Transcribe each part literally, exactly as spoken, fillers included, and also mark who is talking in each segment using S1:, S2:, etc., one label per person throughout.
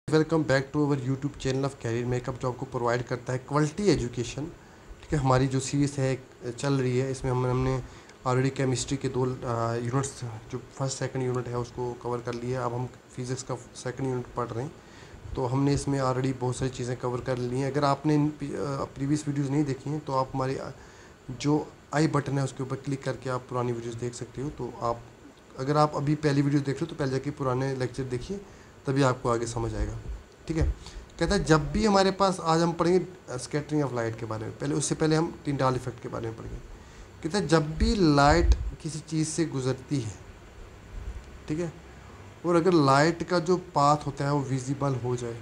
S1: Welcome back to our YouTube channel of career makeup जो आपको provide करता है क्वालिटी एजुकेशन। ठीक है, हमारी जो सीरीज़ है चल रही है, इसमें हम हमने ऑलरेडी केमिस्ट्री के दो यूनिट्स, जो फर्स्ट सेकंड यूनिट है उसको कवर कर लिया। अब हम फिज़िक्स का सेकंड यूनिट पढ़ रहे हैं, तो हमने इसमें ऑलरेडी बहुत सारी चीज़ें कवर कर ली हैं। अगर आपने प्रीवियस वीडियोज़ नहीं देखी हैं तो आप हमारे जो आई बटन है उसके ऊपर क्लिक करके आप पुरानी वीडियोज़ देख सकते हो। तो आप अगर आप अभी पहली वीडियो देख रहे हो तो पहले जाके पुराने लेक्चर देखिए, तभी आपको आगे समझ आएगा। ठीक है, कहता है जब भी हमारे पास, आज हम पढ़ेंगे स्कैटरिंग ऑफ लाइट के बारे में, पहले उससे पहले हम टिंडाल इफेक्ट के बारे में पढ़ेंगे। कहता है जब भी लाइट किसी चीज़ से गुजरती है, ठीक है, और अगर लाइट का जो पाथ होता है वो विजिबल हो जाए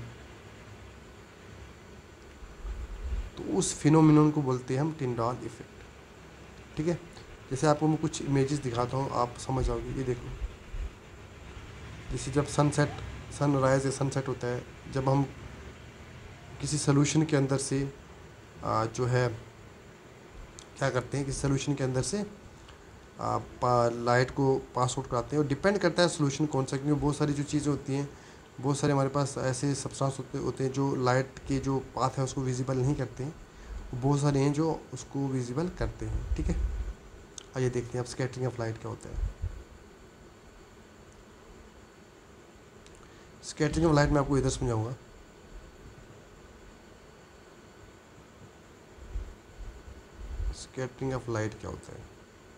S1: तो उस फिनोमिनन को बोलते हैं हम टिंडाल इफेक्ट। ठीक है, जैसे आपको मैं कुछ इमेजेस दिखाता हूँ, आप समझ जाओगे। ये देखो, जैसे जब सनसेट सनराइज़ या सनसेट होता है, जब हम किसी सोल्यूशन के अंदर से आ, जो है क्या करते हैं, किसी सोल्यूशन के अंदर से आ, पा, लाइट को पास आउट कराते हैं, और डिपेंड करता है सोल्यूशन कौन सा, क्योंकि बहुत सारी जो चीज़ें होती हैं, बहुत सारे हमारे पास ऐसे सब्सटेंस होते होते हैं जो लाइट के जो पाथ है उसको विजिबल नहीं करते हैं, बहुत सारे हैं जो उसको विजिबल करते हैं। ठीक है, आइए देखते हैं अब स्कैटरिंग ऑफ लाइट क्या होता है। स्कैटरिंग ऑफ लाइट मैं आपको इधर समझाऊंगा। स्कैटरिंग ऑफ लाइट क्या होता है।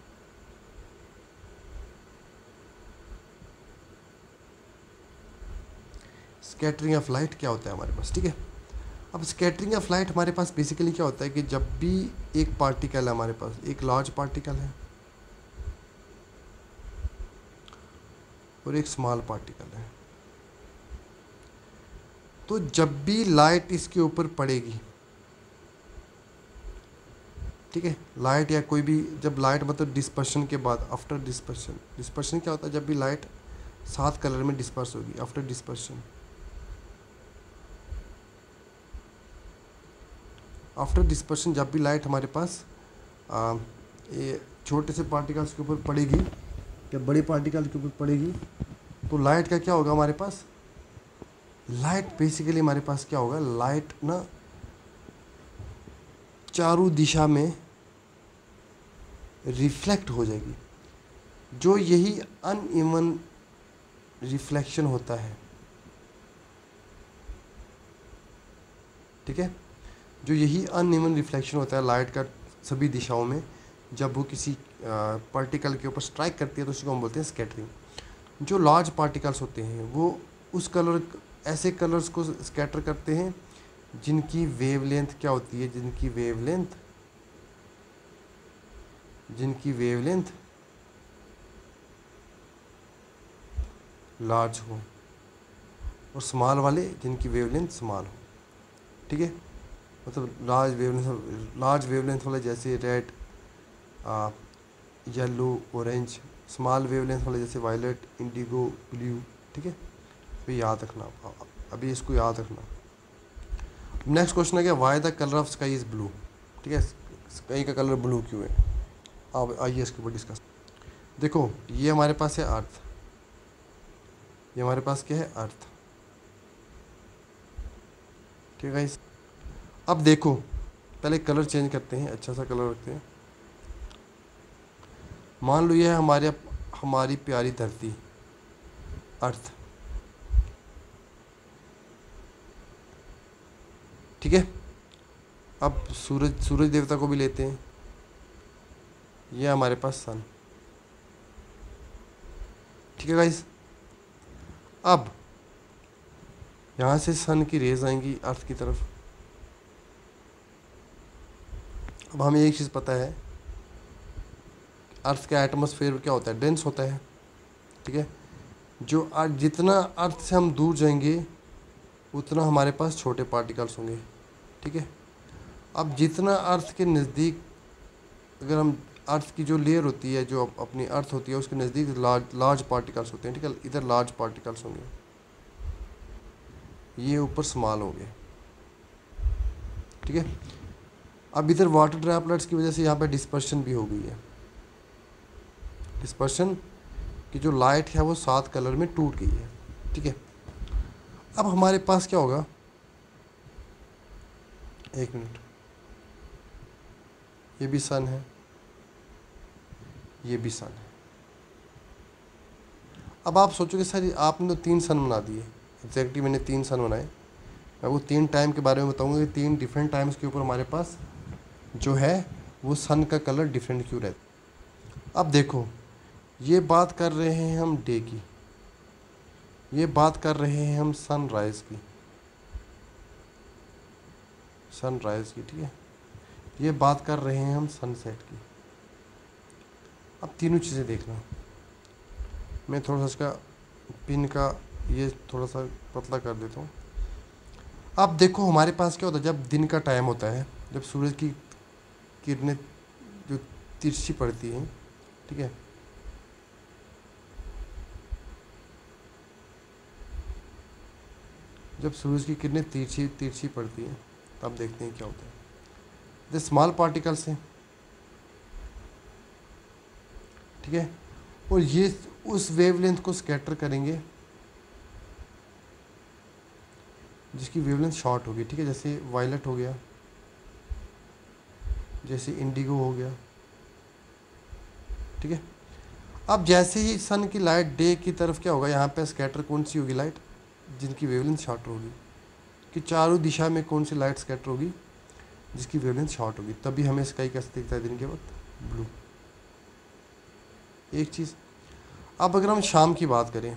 S1: स्कैटरिंग ऑफ लाइट क्या होता है हमारे पास। ठीक है, अब स्कैटरिंग ऑफ लाइट हमारे पास बेसिकली क्या होता है कि जब भी एक पार्टिकल है, हमारे पास एक लार्ज पार्टिकल है और एक स्मॉल पार्टिकल है, तो जब भी लाइट इसके ऊपर पड़ेगी, ठीक है, लाइट या कोई भी, जब लाइट मतलब डिस्पर्शन के बाद, आफ्टर डिस्पर्शन, डिस्पर्शन क्या होता है, जब भी लाइट सात कलर में डिस्पर्स होगी आफ्टर डिस्पर्शन, आफ्टर डिस्पर्शन जब भी लाइट हमारे पास आ, ये छोटे से पार्टिकल्स के ऊपर पड़ेगी या बड़े पार्टिकल के ऊपर पड़ेगी, तो लाइट का क्या होगा हमारे पास, लाइट बेसिकली हमारे पास क्या होगा, लाइट ना चारों दिशा में रिफ्लेक्ट हो जाएगी। जो यही अनइवन रिफ्लेक्शन होता है, ठीक है, जो यही अनइवन रिफ्लेक्शन होता है लाइट का सभी दिशाओं में, जब वो किसी पार्टिकल के ऊपर स्ट्राइक करती है तो उसको हम बोलते हैं स्कैटरिंग। जो लार्ज पार्टिकल्स होते हैं वो उस कलर, ऐसे कलर्स को स्कैटर करते हैं जिनकी वेवलेंथ क्या होती है, जिनकी वेवलेंथ जिनकी वेवलेंथ लार्ज हो, और स्मॉल वाले जिनकी वेवलेंथ स्मॉल हो। ठीक है, मतलब लार्ज वेवलेंथ, लार्ज वेवलेंथ वाले जैसे red, yellow, orange, small wavelength वाले जैसे वायलेट, इंडिगो, ब्लू। ठीक है, तो याद रखना, अभी इसको याद रखना। नेक्स्ट क्वेश्चन है क्या, why the colour of sky is blue. ठीक है, स्काई का कलर ब्लू क्यों है, अब आइए इसके ऊपर डिस्कस। देखो, ये हमारे पास है अर्थ, ये हमारे पास क्या है, अर्थ। ठीक है गाइस, अब देखो, पहले कलर चेंज करते हैं, अच्छा सा कलर रखते हैं। मान लो ये है हमारे हमारी प्यारी धरती, अर्थ। ठीक है, अब सूरज सूरज देवता को भी लेते हैं, ये हमारे पास सन। ठीक है गाइस, अब यहाँ से सन की रेज आएंगी अर्थ की तरफ। अब हमें एक चीज़ पता है, अर्थ का एटमॉस्फेयर क्या होता है, डेंस होता है। ठीक है, जो जितना अर्थ से हम दूर जाएंगे उतना हमारे पास छोटे पार्टिकल्स होंगे। ठीक है, अब जितना अर्थ के नज़दीक, अगर हम अर्थ की जो लेयर होती है, जो अपनी अर्थ होती है, उसके नज़दीक लार्ज लार्ज पार्टिकल्स होते हैं। ठीक है, इधर लार्ज पार्टिकल्स होंगे, ये ऊपर स्मॉल होंगे। ठीक है, अब इधर वाटर ड्रॉपलेट्स की वजह से यहाँ पे डिस्पर्शन भी हो गई है। डिस्पर्शन की जो लाइट है वो सात कलर में टूट गई है। ठीक है, अब हमारे पास क्या होगा, एक मिनट, ये भी सन है, ये भी सन है। अब आप सोचोगे सर आपने तो तीन सन बना दिए, एग्जैक्टली मैंने तीन सन बनाए। मैं वो तीन टाइम के बारे में बताऊंगा कि तीन डिफरेंट टाइम्स के ऊपर हमारे पास जो है वो सन का कलर डिफरेंट क्यों रहता। अब देखो, ये बात कर रहे हैं हम डे की, ये बात कर रहे हैं हम सनराइज़ की, सनराइज़ की, ठीक है, ये बात कर रहे हैं हम सनसेट की। अब तीनों चीज़ें देखना, मैं थोड़ा सा इसका पिन का ये थोड़ा सा पतला कर देता हूँ। अब देखो हमारे पास क्या होता है, जब दिन का टाइम होता है, जब सूरज की किरणें जो तिरछी पड़ती हैं, ठीक है, जब सूरज की किरणें तिरछी तिरछी पड़ती हैं तब देखते हैं क्या होता है। द स्मॉल पार्टिकल्स हैं, ठीक है, और ये उस वेवलेंथ को स्कैटर करेंगे जिसकी वेवलेंथ शॉर्ट होगी, ठीक है, जैसे वायलेट हो गया, जैसे इंडिगो हो गया, ठीक है। अब जैसे ही सन की लाइट डे की तरफ क्या होगा, यहाँ पे स्कैटर कौन सी होगी लाइट, जिनकी वेवलेंथ शॉर्ट होगी, कि चारों दिशा में कौन सी लाइट स्कैटर होगी जिसकी वेवलेंथ शॉर्ट होगी, तभी हमें स्काई कैसे दिखता है दिन के वक्त, ब्लू। एक चीज़। अब अगर हम शाम की बात करें,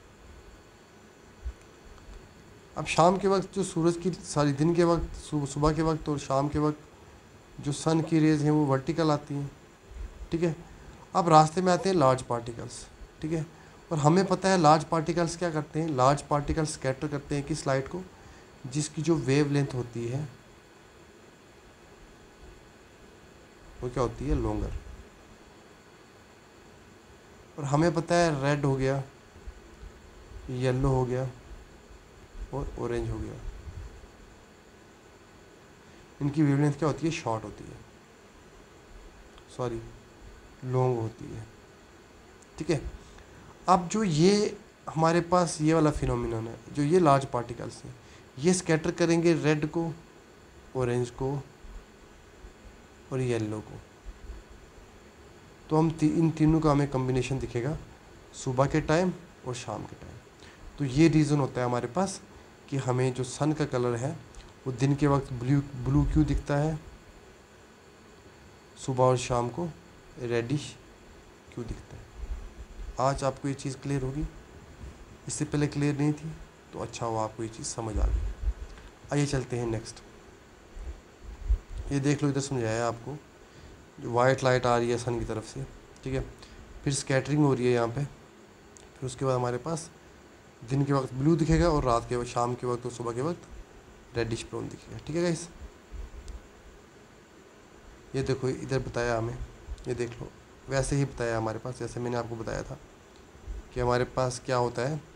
S1: अब शाम के वक्त जो सूरज की सारी दिन के वक्त सुबह के वक्त और शाम के वक्त जो सन की रेज हैं वो वर्टिकल आती हैं, ठीक है। अब रास्ते में आते हैं लार्ज पार्टिकल्स, ठीक है, और हमें पता है लार्ज पार्टिकल्स क्या करते हैं, लार्ज पार्टिकल्स स्कैटर करते हैं किस लाइट को, जिसकी जो वेव लेंथ होती है वो क्या होती है, लॉन्गर। और हमें पता है रेड हो गया, येलो हो गया और ऑरेंज हो गया, इनकी वेवलेंथ क्या होती है, शॉर्ट होती है, सॉरी लॉन्ग होती है, ठीक है। अब जो ये हमारे पास ये वाला फिनोमिनन है, जो ये लार्ज पार्टिकल्स हैं, ये स्कैटर करेंगे रेड को, ऑरेंज को और येलो को, तो हम ती, इन तीनों का हमें कम्बिनेशन दिखेगा सुबह के टाइम और शाम के टाइम। तो ये रीज़न होता है हमारे पास कि हमें जो सन का कलर है वो दिन के वक्त ब्लू ब्लू क्यों दिखता है, सुबह और शाम को रेडिश क्यों दिखता है। आज आपको ये चीज़ क्लियर होगी, इससे पहले क्लियर नहीं थी, तो अच्छा हुआ आपको ये चीज़ समझ आ गई। आइए चलते हैं नेक्स्ट। ये देख लो, इधर समझाया आपको, जो वाइट लाइट आ रही है सन की तरफ से, ठीक है, फिर स्कैटरिंग हो रही है यहाँ पे, फिर उसके बाद हमारे पास दिन के वक्त ब्लू दिखेगा और रात के वक्त, शाम के वक्त और सुबह के वक्त रेडिश ब्राउन दिखेगा, ठीक है गाइस। ये देखो इधर बताया हमें, ये देख लो, वैसे ही बताया हमारे पास जैसे मैंने आपको बताया था कि हमारे पास क्या होता है,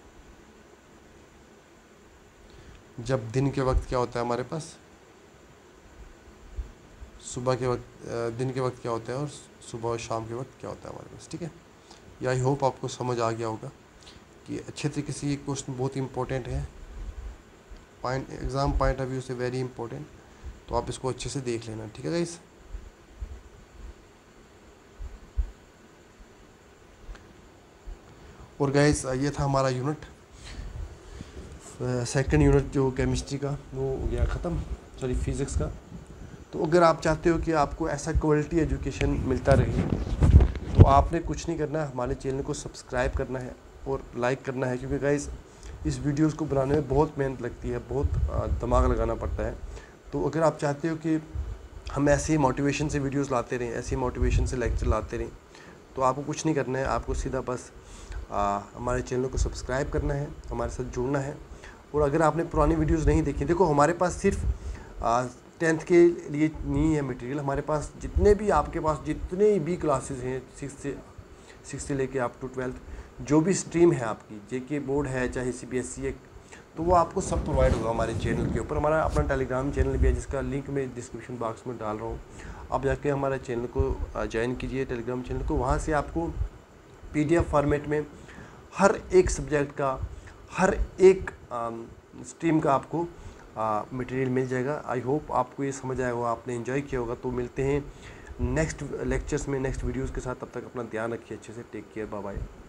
S1: जब दिन के वक्त क्या होता है हमारे पास, सुबह के वक्त, दिन के वक्त क्या होता है और सुबह और शाम के वक्त क्या होता है हमारे पास, ठीक है। या आई होप आपको समझ आ गया होगा कि अच्छे तरीके से ये क्वेश्चन बहुत इंपॉर्टेंट है, point exam point of view से वेरी इंपॉर्टेंट, तो आप इसको अच्छे से देख लेना, ठीक है गाइस। और गाइस ये था हमारा यूनिट, सेकंड यूनिट जो केमिस्ट्री का वो हो गया ख़त्म, सॉरी फिज़िक्स का। तो अगर आप चाहते हो कि आपको ऐसा क्वालिटी एजुकेशन मिलता रहे, तो आपने कुछ नहीं करना है, हमारे चैनल को सब्सक्राइब करना है और लाइक करना है, क्योंकि गाइस इस वीडियोस को बनाने में बहुत मेहनत लगती है, बहुत दिमाग लगाना पड़ता है। तो अगर आप चाहते हो कि हम ऐसे ही मोटिवेशन से वीडियोस लाते रहें, ऐसे ही मोटिवेशन से लेक्चर लाते रहें, तो आपको कुछ नहीं करना है, आपको सीधा बस आ, हमारे चैनल को सब्सक्राइब करना है, हमारे साथ जुड़ना है। और अगर आपने पुरानी वीडियोस नहीं देखी, देखो हमारे पास सिर्फ टेंथ के लिए नहीं है मटेरियल, हमारे पास जितने भी आपके पास जितने भी क्लासेस हैं, सिक्स से सिक्स से लेके आप टू ट्वेल्थ, जो भी स्ट्रीम है आपकी, जेके बोर्ड है चाहे सी बी एस ई है, तो वो आपको सब प्रोवाइड होगा हमारे चैनल के ऊपर। हमारा अपना टेलीग्राम चैनल भी है, जिसका लिंक मैं डिस्क्रिप्शन बॉक्स में डाल रहा हूँ, आप जाके हमारे चैनल को ज्वाइन कीजिए, टेलीग्राम चैनल को। वहाँ से आपको पी डी एफ फॉर्मेट में हर एक सब्जेक्ट का, हर एक स्ट्रीम का आपको मटेरियल मिल जाएगा। आई होप आपको ये समझ आया होगा, आपने एंजॉय किया होगा। तो मिलते हैं नेक्स्ट लेक्चर्स में, नेक्स्ट वीडियोज़ के साथ। तब तक अपना ध्यान रखिए अच्छे से। Take care, bye bye.